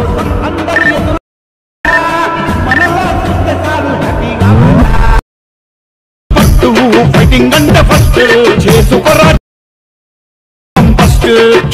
కోసం అందరూ ఎదురు మనలా చూస్తే చాలు హ్యాపీగా ఫస్ట్ ఫైటింగ్ అంటే ఫస్ట్ చేసుకోరా ఫస్ట్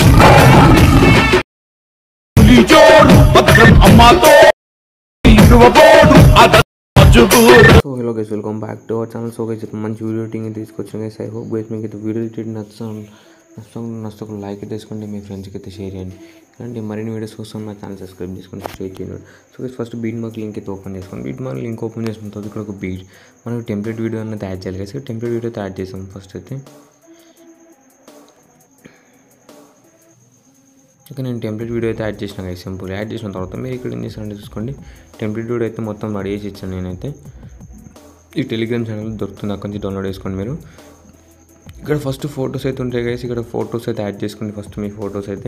పులిజోడు భద్రం అమ్మతో ఇరువబోడు so hello guys, welcome back to our channel. So guys, మంచి వీడియో ఎడిటింగ్ తీసుకొచ్చాను గైస్. ఐ హోప్ గైస్ మీకు అయితే వీడియో ఎడిటింగ్ నచ్చక లైక్ అయితే వేసుకోండి, మీ ఫ్రెండ్స్కి అయితే షేర్ చేయండి. అండ్ మరిన్ని వీడియోస్ కోసం నా ఛానల్ సబ్స్క్రైబ్ చేసుకొని షేర్ చేయండి. So guys, first beat mark link అయితే ఓపెన్ చేసుకోండి. బీట్ మార్క్ లింక్ ఓపెన్ చేసిన తర్వాత ఇక్కడ ఒక బీట్ మనకు టెంప్లెట్ వీడియో అనేది తయారు చేయాలి గైస్. టెంప్లెట్ వీడియో తయారు చేసాం. ఫస్ట్ అయితే ఓకే, నేను టెంప్లెట్ వీడియో అయితే యాడ్ చేసిన గైస్. సింపుల్ యాడ్ చేసిన తర్వాత మీరు ఇక్కడ ఏం చేస్తారంటే చూసుకోండి, టెంప్లెట్ వీడియో అయితే మొత్తం రెడీ చేసి ఇచ్చాను నేనైతే. ఈ టెలిగ్రామ్ ఛానల్ దొరుకుతుంది, అక్కడి నుంచి డౌన్లోడ్ చేసుకోండి మీరు. ఇక్కడ ఫస్ట్ ఫొటోస్ అయితే ఉంటాయి గైస్, ఇక్కడ ఫొటోస్ అయితే యాడ్ చేసుకోండి. ఫస్ట్ మీ ఫొటోస్ అయితే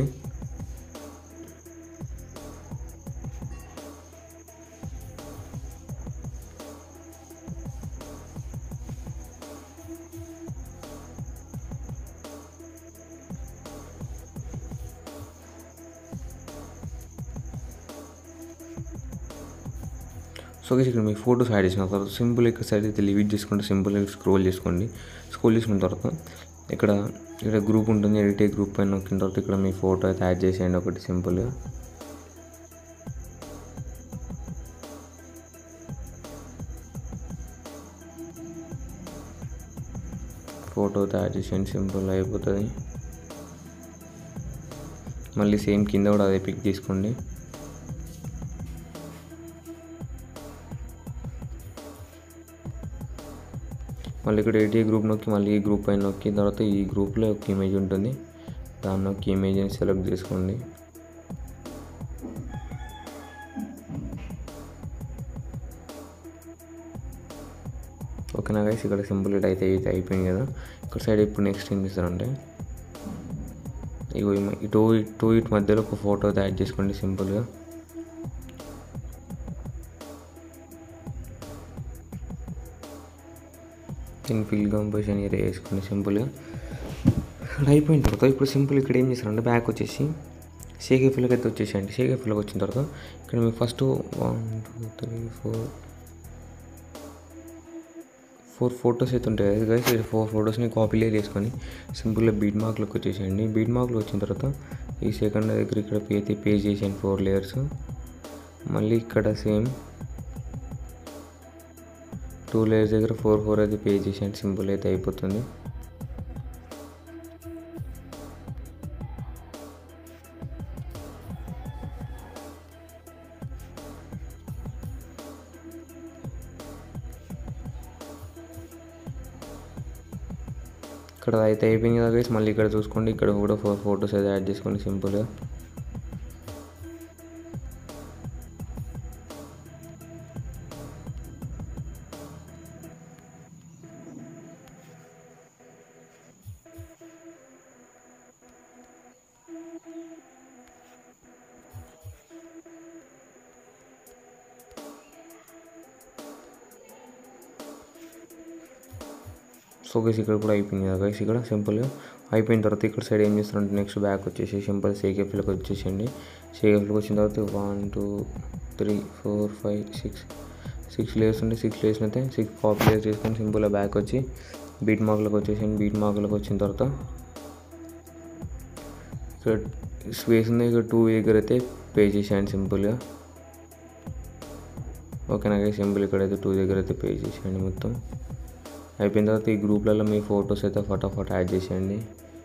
సో గైస్, ఇక్కడ మీ ఫోటోస్ యాడ్ చేసిన తర్వాత సింపుల్ ఇక్కడ సైడ్ అయితే లిమిట్ చేసుకోండి. సింపుల్ స్క్రోల్ చేసుకోండి. స్క్రోల్ చేసుకున్న తర్వాత ఇక్కడ గ్రూప్ ఉంటుంది, ఎడిట్ గ్రూప్ పైన నొక్కిన తర్వాత ఇక్కడ మీ ఫోటో అయితే యాడ్ చేసేయండి ఒకటి సింపుల్గా. ఫోటో అయితే యాడ్ చేసేయండి, సింపుల్గా అయిపోతుంది. మళ్ళీ సేమ్ కింద కూడా అదే పిక్ తీసుకోండి. మళ్ళీ ఇక్కడ ఎడిట్ గ్రూప్ నొక్కి మళ్ళీ ఈ గ్రూప్ పైన నొక్కిన తర్వాత ఈ గ్రూప్లో ఒక ఇమేజ్ ఉంటుంది, దాన్ని నొక్కి ఇమేజ్ని సెలెక్ట్ చేసుకోండి. ఓకేనా గైస్, ఇక్కడ సింపుల్ అయితే అయిపోయింది కదా. ఇక్కడ సైడ్ ఇప్పుడు నెక్స్ట్ ఏం చేస్తారంటే ఇటు మధ్యలో ఒక ఫోటో అయితే యాడ్ చేసుకోండి సింపుల్గా. ఫిల్ కంపోజిషన్ ఏరియా వేసుకోండి సింపుల్గా. ఇక్కడ అయిపోయిన తర్వాత ఇప్పుడు సింపుల్ ఇక్కడ ఏం చేస్తారంటే బ్యాక్ వచ్చేసి షేక్ ఎఫ్ఎల్కి అయితే వచ్చేసేయండి. షేక్ ఎఫ్ఎల్కి వచ్చిన తర్వాత ఇక్కడ మీకు ఫస్ట్ 1 2 3 4 ఫొటోస్ అయితే ఉంటాయి కదా గైస్. 4 ఫొటోస్ని కాపీ లేయర్ చేసుకొని సింపుల్గా బీట్ మార్క్లోకి వచ్చేసేయండి. బీట్ మార్క్లో వచ్చిన తర్వాత ఈ సెకండ్ దగ్గర ఇక్కడ అయితే పేజ్ చేసేయండి 4 లేయర్స్. మళ్ళీ ఇక్కడ సేమ్ 2 లేయర్స్ దగ్గర 4 అయితే పే చేసేయండి, సింపుల్ అయితే అయిపోతుంది. ఇక్కడ అయితే అయిపోయింది కదా గైస్. మళ్ళీ ఇక్కడ చూసుకోండి, ఇక్కడ కూడా 4 ఫొటోస్ అయితే యాడ్ చేసుకోండి సింపుల్గా. సో గైస్, ఇక్కడ కూడా అయిపోయింది కదా గైస్. ఇక్కడ సింపుల్గా అయిపోయిన తర్వాత ఇక్కడ సైడ్ ఏం చేస్తారంటే నెక్స్ట్ బ్యాక్ వచ్చేసి సింపుల్ షేక్ ఎఫ్ఎల్కి వచ్చేసేయండి. షేక్ ఎఫ్ఎల్కి వచ్చిన తర్వాత 1 2 3 4 5 6 లేయర్స్ ఉంటే 6 లేయర్స్ అయితే 6 కాపీ లేయర్స్ చేసుకొని సింపుల్గా బ్యాక్ వచ్చి బీట్ మార్క్లోకి వచ్చేసేయండి. బీట్ మార్క్లోకి వచ్చిన తర్వాత ఇక్కడ స్పేస్ ఉంది, ఇక్కడ 2 దగ్గర అయితే పే చేసేయండి సింపుల్గా. ఓకేనా గైస్, సింపుల్ ఇక్కడైతే 2 దగ్గర అయితే పే చేసేయండి మొత్తం. అయిపోయిన తర్వాత ఈ గ్రూప్లలో మీ ఫొటోస్ అయితే ఫటాఫట్ యాడ్ చేసేయండి.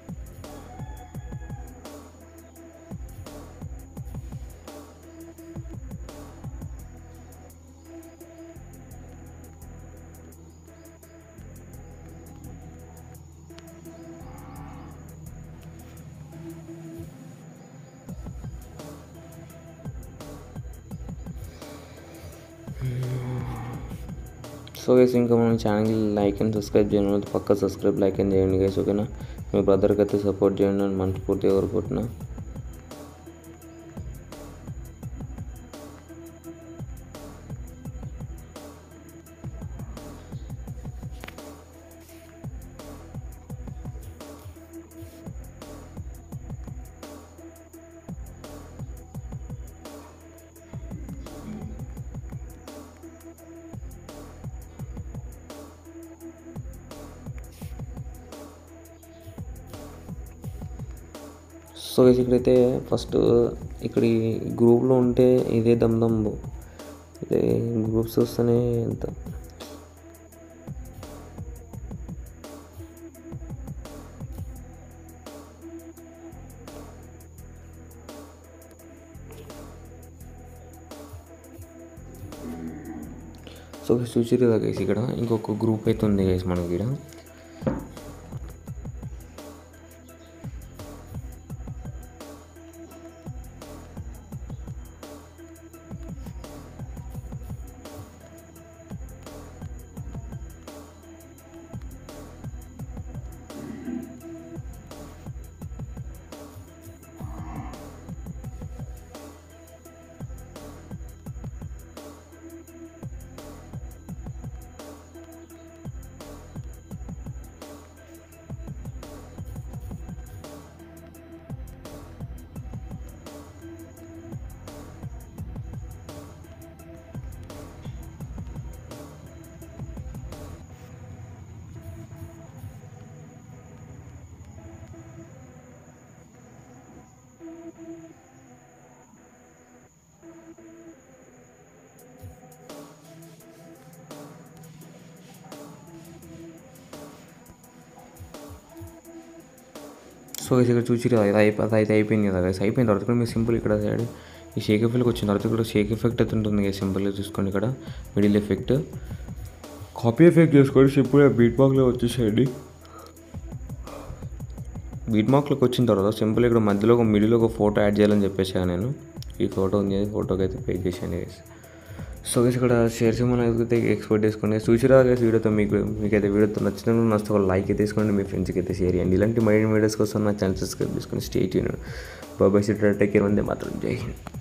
సో గైస్, ఇంకా మన ఛానల్కి లైక్ అండ్ సబ్స్క్రైబ్ చేయండి, పక్కా సబ్స్క్రైబ్ లైక్ అండ్ చేయండి గైస్. ఓకేనా, మీ బ్రదర్కి అయితే సపోర్ట్ చేయండి అని మనస్ఫూర్తిగా కోరుకుంటున్నా. సో గైస్ ఇక్కడైతే ఫస్ట్ ఇక్కడ ఈ గ్రూప్లో ఉంటే ఇదే దమ్ ఇదే గ్రూప్స్ వస్తేనే ఎంత సో చూసిరు కదా గైస్ ఇక్కడ ఇంకొక గ్రూప్ అయితే ఉంది గైస్ మనకి ఇక్కడ సో ఇక్కడ చూసిరు అది అయితే అయిపోయింది కదా గైస్ అయిపోయిన తర్వాత కూడా మీరు సింపుల్ ఇక్కడ సైడ్ ఈ షేక్ ఎఫెక్ట్కి వచ్చిన తర్వాత కూడా షేక్ ఎఫెక్ట్ అయితే ఉంటుంది కదా సింపుల్గా చూసుకోండి ఇక్కడ మిడిల్ ఎఫెక్ట్ కాపీ ఎఫెక్ట్ చేసుకోండి సింపుల్గా బీట్ మార్క్లో వచ్చేసేయండి బీట్ మార్క్లోకి వచ్చిన తర్వాత సింపుల్ ఇక్కడ మధ్యలో ఒక మిడిల్లో ఒక ఫోటో యాడ్ చేయాలని చెప్పేసాను నేను ఈ ఫోటో ఉంది ఫోటోకి అయితే పే చేశాను గైస్ సో గైస్ ఇక్కడ షేర్ సింబల్ అయితే ఎక్స్పోర్ట్ చేసుకోండి చూసిరా గైస్ వీడియోతో మీకైతే వీడియోతో నచ్చితే ఒక లైక్ అయితే తీసుకోండి మీ ఫ్రెండ్స్కి అయితే షేర్ చేయండి ఇలాంటి మరిన్ని వీడియోస్ కోసం నా ఛానల్ సబ్స్క్రైబ్ చేసుకొని స్టే ట్యూన్డ్ బాబాయ్ సిట్ టేక్ కేర్ వందే మాత్రం జై హింద్